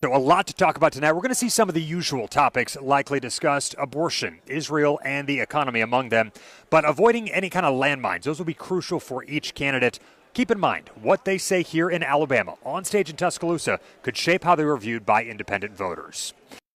So a lot to talk about tonight. We're going to see some of the usual topics likely discussed: abortion, Israel, and the economy among them. But avoiding any kind of landmines, those will be crucial for each candidate. Keep in mind, what they say here in Alabama, on stage in Tuscaloosa, could shape how they were viewed by independent voters.